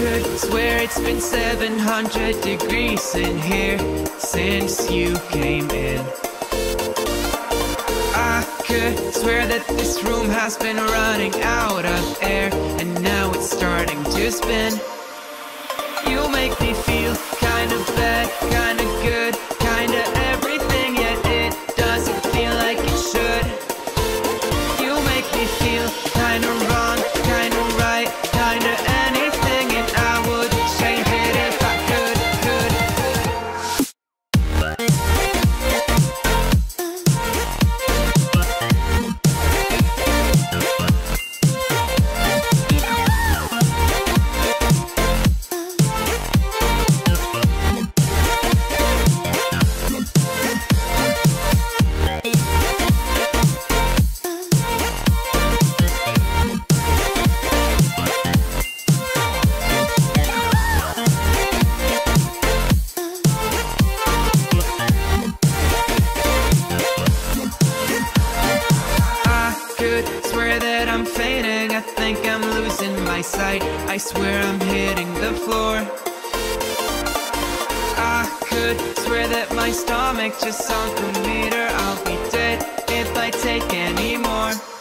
could swear it's been 700 degrees in here since you came in. I could swear that this room has been running out of air, and now it's starting to spin. You make me feel kind of bad, kind of good, kind of everything, yet it doesn't feel like it should. You make me feel kind of wrong, kind of right, kind of anything, and I would change it if I could. Swear that I'm fainting, I think I'm losing my sight, I swear I'm hitting the floor. I could swear that my stomach just sunk a meter, I'll be dead if I take any more.